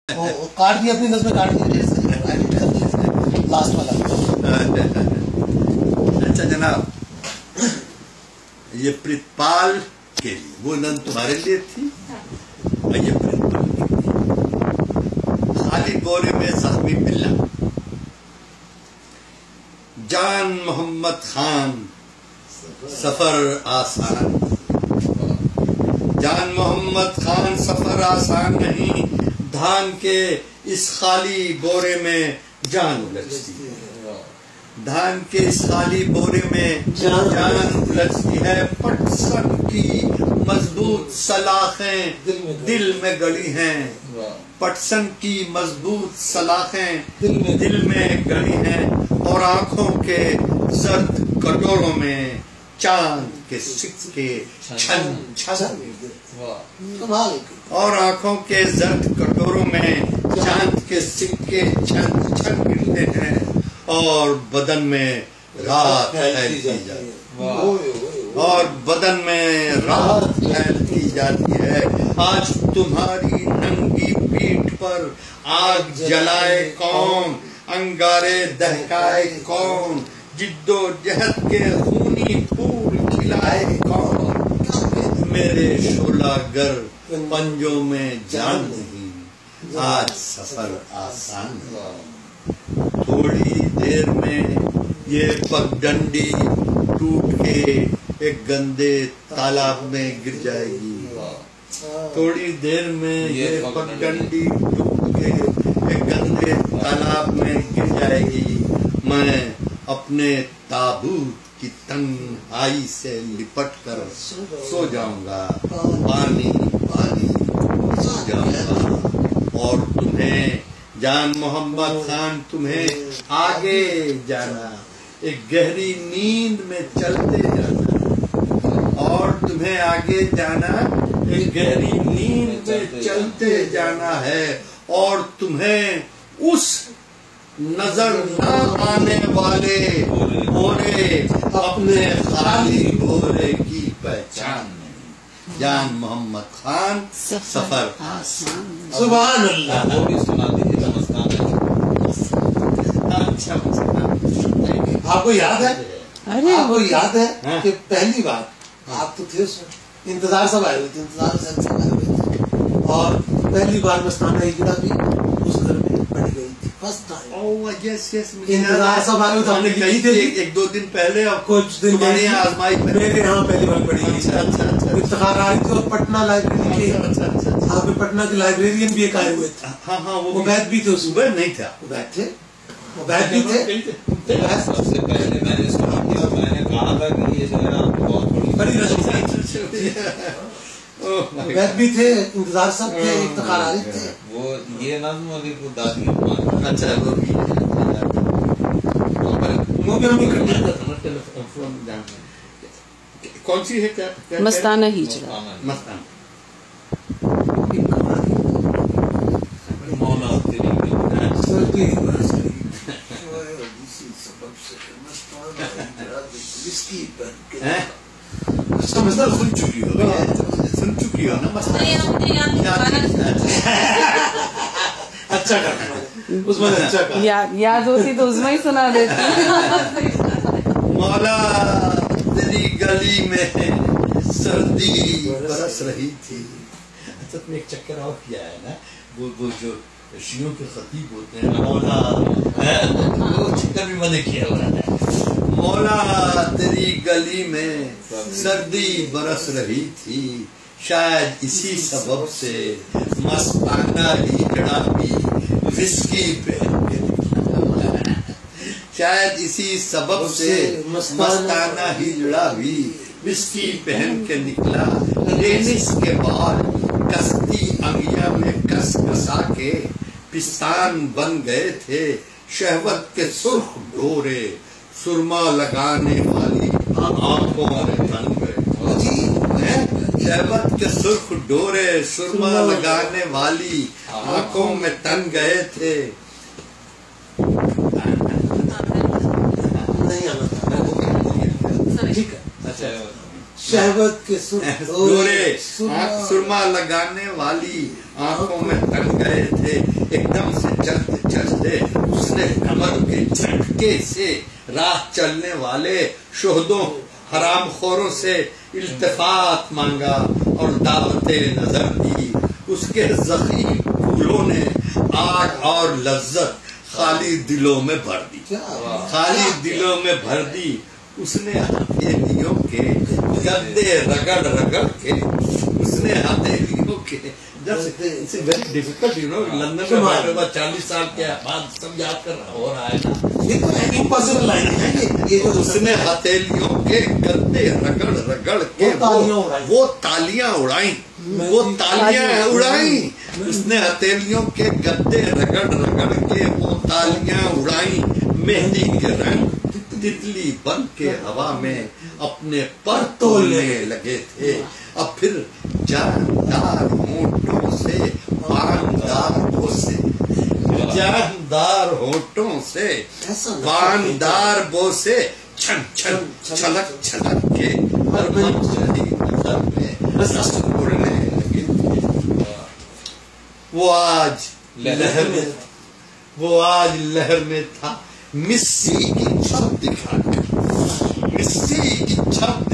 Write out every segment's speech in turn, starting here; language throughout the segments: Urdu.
کاٹ دیا اپنی نظر کاٹ دی لاسٹ والا. اچھا جناب, یہ پرتپال کے لیے وہ نن تمہارے لیے تھی اور یہ پرتپال کے لیے. خالی بورے میں زخمی بلا. جان محمد خان سفر آسان. جان محمد خان سفر آسان نہیں, دھان کے اس خالی بورے میں جان الجھتی ہے. دھان کے اس خالی بورے میں جان الجھتی ہے. پٹسن کی مضبوط سلاخیں دل میں گڑی ہیں. پٹسن کی مضبوط سلاخیں دل میں گڑی ہیں. اور آنکھوں کے زرد کٹوروں میں چاند کے سکے چھن چھن. اور آنکھوں کے زرد کٹوروں میں چاند کے سکے چھن چھن گرتے ہیں. اور بدن میں رات پھیلتی جاتی ہے. اور بدن میں رات پھیلتی جاتی ہے. آج تمہاری ننگی پیٹھ پر آگ جلائے کون, انگارے دہکائے کون, جد و جہد کے خونی پھول کھلائے کون. میرے شعلہ گر پنجوں میں جان نہیں, آج سفر آسان ہے. تھوڑی دیر میں یہ پگڈنڈی ٹوٹ کے ایک گندے تالاب میں گر جائے گی. تھوڑی دیر میں یہ پگڈنڈی ٹوٹ کے ایک گندے تالاب میں گر جائے گی. میں اپنے تابوت کی تنہائی سے لپٹ کر سو جاؤں گا. پانی پانی سو جاؤں گا. اور تمہیں جان محمد خان, تمہیں آگے جانا, ایک گہری نیند میں چلتے جانا. اور تمہیں آگے جانا ایک گہری نیند میں چلتے جانا ہے. اور تمہیں اس نظر نہ آنے والے بورے اپنے خالی بورے کی پہچان نہیں. جان محمد خان سفر آسان. سبحان اللہ. وہ بھی سنا دیجیے اچھا آپ کو یاد ہے, آپ کو یاد ہے کہ پہلی بار آپ تو تھے اس میں, انتظار سب آئے ہوئے تھے, انتظار سب آئے ہوئے تھے, اور پہلی بار مستانہ ہجرا بھی اس گھر میں پڑی گئی تھی. فرسٹ ٹائم انتظار سب آئے ہوئے تھے. ایک دو دن پہلے اور کچھ دن آزمائی میرے یہاں پہلی بار پڑی گئی. افتخار آئی تھی. اور پٹنہ لائبریری کے آپ کے پٹنہ کے لائبریرین بھی ایک آئے ہوئے تھے. ہاں ہاں, وہ عبید بھی تھے. اس صبح نہیں تھا, عبید تھے, عبید بھی تھے. سب سے پہلے میں نے سنا کیا, میں نے کہا تھا کہ یہ جو ہے آپ کو بہت بڑی رسم عبید بھی تھے, انتظار سب تھے, افتخار عارف تھے. وہ یہ نظم علی کو دادی امان. اچھا وہ بھی ہم کون سی ہے, کیا مستانہ ہجرا. مستانہ. مولا تیری سمجھنا سن چکی ہو, سن چکی ہو نا مستانہ. اچھا کرنا اس میں, اچھا کرنا یاد ہوتی تو اس میں ہی سنا دیتی. مولا تیری گلی میں سردی برس رہی تھی. اچھا تم ایک چکر اور کیا ہے نا, وہ جو شیعوں کے خطیب ہوتے ہیں, مولا وہ چکر بھی میں نے کیا ہوا ہے. مولا تیری گلی میں سردی برس رہی تھی, شاید اسی سبب سے مستانہ ہجڑا بھی وسکی پہن کے نکلا. شاید اسی سبب سے مستانہ ہجڑا بھی وسکی پہن کے نکلا. ٹینس کے بعد کستی انگیا میں کس کسا کے پستان بن گئے تھے. شہوت کے سرخ ڈورے سرما لگانے والی آنکھوں میں تن گئے. شہوت کے سرخ ڈورے سرما لگانے والی آنکھوں میں تن گئے تھے. شہوت کے ڈورے سرما لگانے والی آنکھوں میں تن گئے تھے. صدقے سے راہ چلنے والے شہدوں حرام خوروں سے التفات مانگا اور دعوت نظر دی. اس کے زخیم پھولوں نے آگ اور لذت خالی دلوں میں بھر دی. خالی دلوں میں بھر دی. اس نے ہتھیلیوں کے گدے رگڑ رگڑ کے اس نے ہتھیلیوں کے ویری ڈیفیکلٹ لندن میں بیٹھے ہوا 40 سال کے بعد سب یاد کر رہا ہو رہا ہے نا. اس نے ہتھیلیوں کے گدے رگڑ رگڑ کے وہ تالیاں اڑائیں. وہ تالیاں اڑائیں. اس نے ہتھیلیوں کے گدے رگڑ رگڑ کے وہ تالیاں اڑائیں. مہندی کے رنگ تتلی بن کے ہوا میں اپنے پر تولنے لگے تھے. اب پھر جاندار ہونٹوں سے باندار سے جاندار ہونٹوں سے باندار بو سے چھن چھن چھلک چھلک کے نظر میں اڑنے لگے. وہ آج لہر میں تھا مسی کی چھپ دکھا کر. مسی کی چھپ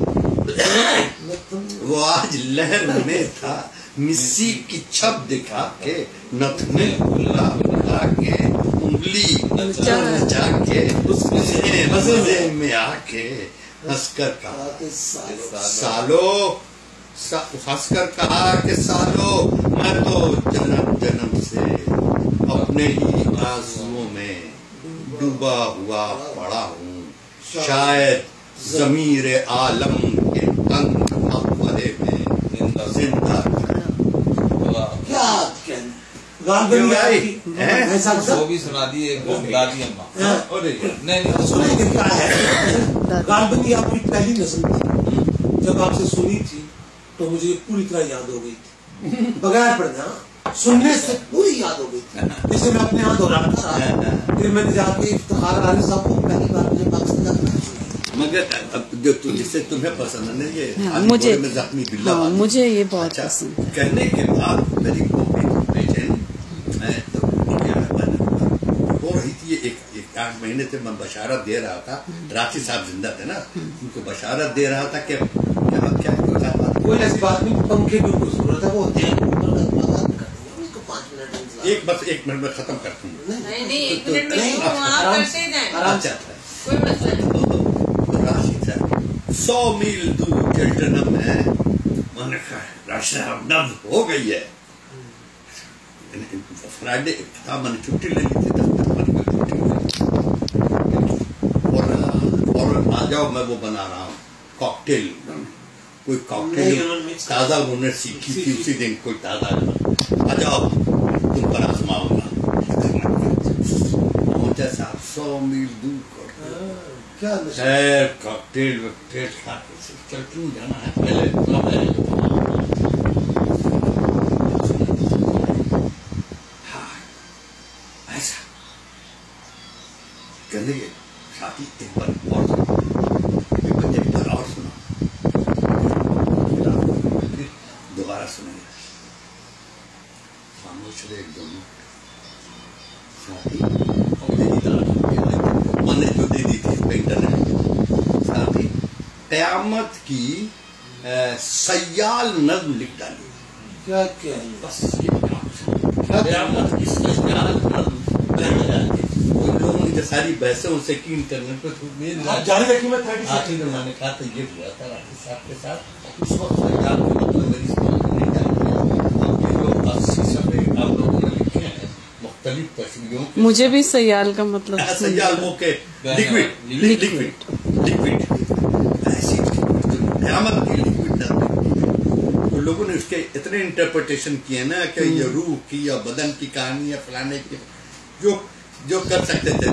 وہ آج لہر میں تھا مسی کی چھپ دکھا کے نتنے بلا بلا کے انگلی نچا کے مزے میں آ کے ہنس کر کہا سالو ہنس کر کہا کہ سالو میں تو جنم جنم سے اپنے ہی آرزوؤں میں ڈوبا ہوا پڑا ہوں. شاید ضمیر عالم کے تنگ مقبرے میں زندہ وہ بھی سنا دی. ایک دادی اماں غالباً آپ کی پہلی نسل تھی. جب آپ سے سنی تھی تو مجھے پوری طرح یاد ہو گئی تھی بغیر پڑھنا. سننے سے پوری یاد ہو گئی تھی جسے میں اپنے ہاں دہراتا رہا. پھر میں نے جا کے افتخار علی صاحب کو پہلی بار مجھے پاکستان کا مگر جو جسے تمہیں پسند ہے یہ مجھے یہ بہت پسند ہے. کہنے کے بعد میری ہو رہی تھی. ایک 8 مہینے سے میں بشارت دے رہا تھا. راچی صاحب زندہ تھے نا, ان کو بشارت دے رہا تھا کہ کوئی ایسی بات نہیں. پنکھے کی کوئی ضرورت ہے وہ ایک منٹ میں ختم کرتا ہوں. راشد صاحب 100 میل دور چلٹنم ہے. میں نے کہا راشد صاحب نبض ہو گئی ہے. فرائیڈے تھا, میں نے چھٹی لے لی تھی اور آ جاؤ میں وہ بنا رہا ہوں کاکٹیل. کوئی کاکٹیل تازہ انہوں نے سیکھی تھی اسی دن. کوئی تازہ آ جاؤ تم پر آزماؤں گا. پہنچا صاحب 100 میل دور خیر کاکٹیل وکٹیل کھا کے چل کیوں جانا ہے پہلے ایسا کہنے کے ساتھی ایک بار اور سنا دوبارہ سنیں گے. خاموش رہے ایک دونوں ساتھی. میں نے جو دے دی تھی انٹرنیٹ ساتھی قیامت کی سیال نظم لکھ ڈالی. کیا کیا بس قیامت کی سیال نظم ان لوگوں نے جو ساری بحثیں ان سے کی انٹرنیٹ پہ جاری رکھی. میں نے کہا تو یہ ہوا تھا راجی صاحب کے ساتھ. اس وقت سیال کا مطلب میری سمجھ میں نہیں جانتی. جو 80 صفحے آپ لوگوں نے لکھے ہیں مختلف تشریحوں. مجھے بھی سیال کا مطلب سیال وہ کہ لکوڈ ایسی قیامت کی لکوڈ. لوگوں نے اس کے اتنے انٹرپریٹیشن کیے نا کہ یہ روح کی یا بدن کی کہانی یا فلانے کی جو کر سکتے تھے.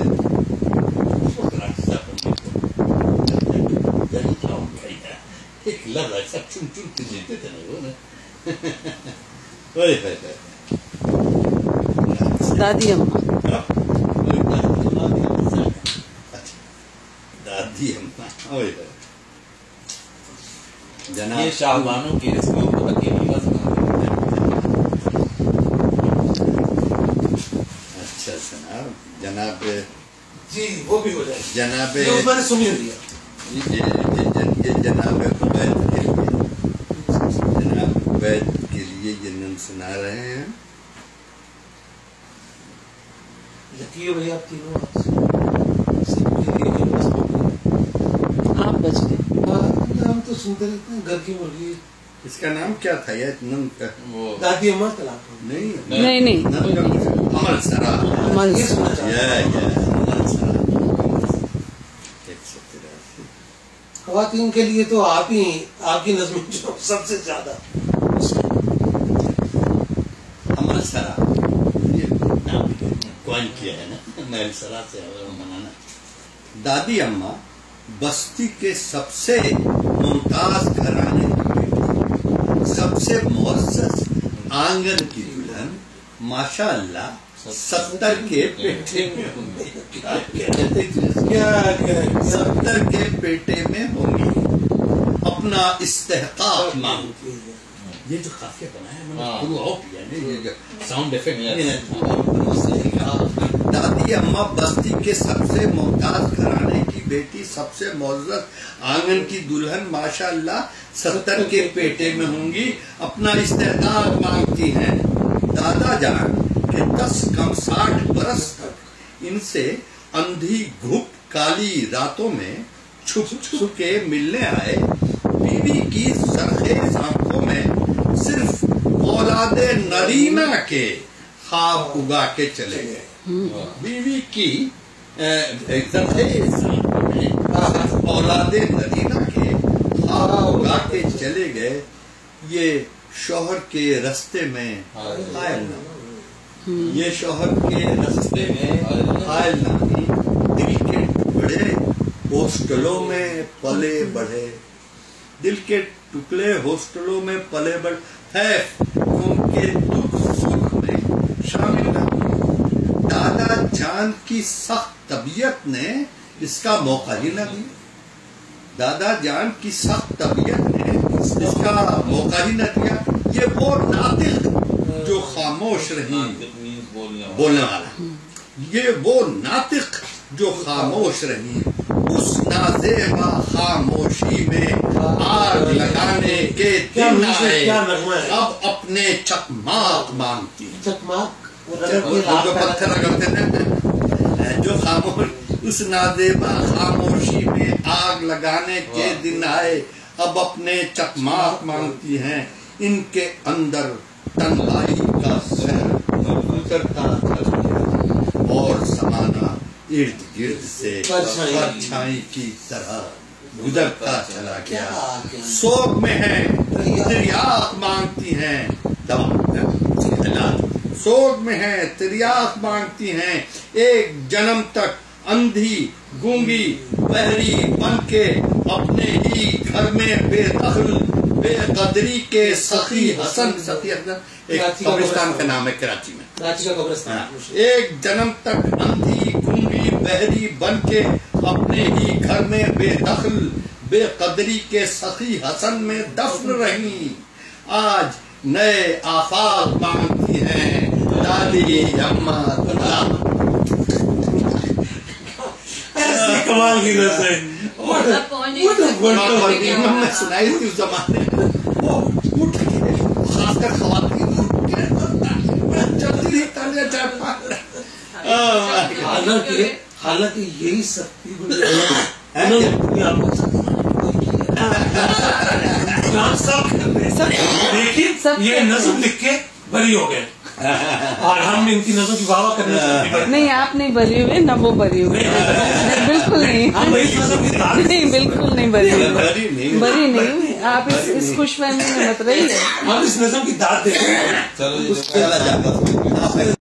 ایک لفظ ایسا چن چن کے دیتے تھے نا وہ نا. دادی اماں دادی اماں جناب یہ شاہبانوں کی اس کو اکیلی بس. اچھا جناب جی وہ بھی ہو جائے. جناب میں نے سنی ہوئی ہے. جناب عبید کے لیے جنن سنا رہے ہیں. لکیو بھائی آپ تینوں آپ بچ گئے. ہم تو سنتے رہتے ہیں گھر کی مرغی. اس کا نام کیا تھا یہ دادی اماں طلاق نہیں عمل سرا. خواتین کے لیے تو آپ کی نظمیں جو سب سے زیادہ عمل سرا کوائن کیا ہے نا محل سرا سے منانا. دادی اماں بستی کے سب سے ممتاز گھرانے کی بیٹی, سب سے معزز آنگن کی دلہن, ماشاء اللہ 70 کے پیٹے میں ہوں گی. 70 کے پیٹے میں ہوں گی. اپنا استحقاق مانگتی. یہ جو قافیہ بنایا میں نے پورا آؤٹ کیا نا, یہ جو ساؤنڈ افیکٹ دادی اماں بستی کے سب سے ممتاز گھرانے کی بیٹی, سب سے معزز آنگن کی دلہن, ماشاء اللہ 70 کے پیٹے میں ہوں گی. اپنا استحقاق مانگتی ہیں. دادا جان کہ 10 کم 60 برس تک ان سے اندھی گھپ کالی راتوں میں چھپ چھپ کے ملنے آئے. بیوی کی سرخیز آنکھوں میں صرف اولاد نرینہ کے خواب اگا کے چلے گئے. بیوی کی سرخیز آنکھوں میں اولاد نرینہ کے خواب اگا کے چلے گئے. یہ شوہر کے رستے میں قائل نہ, یہ شوہر کے رستے میں قائل نہ, دل کے ٹکڑے ہاسٹلوں میں پلے بڑھے. دل کے ٹکڑے ہاسٹلوں میں پلے بڑھے ہے ان کے دکھ سکھ میں شامل نہ. دادا جان کی سخت طبیعت نے اس کا موقع ہی نہ دیا. دادا جان کی سخت طبیعت نے اس کا موقع ہی نہ دیا. یہ وہ ناطق جو خاموش رہی بولنے والا, یہ وہ ناطق جو خاموش رہی, اس نازیبا خاموشی میں آگ لگانے کے دن آئے. اب اپنے چکماق مانگتی, جو پتھر رگڑتے ہیں جو خاموش, اس نازیبا خاموشی میں آگ لگانے کے دن آئے. اب اپنے چکماق مانگتی ہیں. ان کے اندر تنہائی کا سحر گزرتا اور زمانہ ارد گرد سے پرچھائی کی طرح گزرتا چلا گیا. سوگ میں ہے تریاق مانگتی ہیں, سوگ میں ہے تریاق مانگتی ہیں. ایک جنم تک اندھی گونگی بہری بن کے اپنے ہی گھر میں بے دخل بے قدری کے سخی حسن, ایک قبرستان کا نام ہے کراچی میں, ایک جنم تک اندھی گونگی بہری بن کے اپنے ہی گھر میں بے دخل بے قدری کے سخی حسن میں دفن رہی. آج نئے آفاق مانگتی ہیں دادی اماں. کمال کی رسیں میں سنائی تھی اس زمانے میں, خاص کر خواتین حالانکہ یہی سختی لیکن یہ نظم لکھ کے بری ہو گئے اور ہم ان کی نظم کی واہ واہ کرنے سے نہیں. آپ نہیں بری ہوئے نہ وہ بری ہوئے, بالکل نہیں, نہیں بالکل نہیں بری ہوئے, بری نہیں. آپ اس خوش فہمی میں مت رہیے. ہم اس نظم کی داد دیتے ہیں.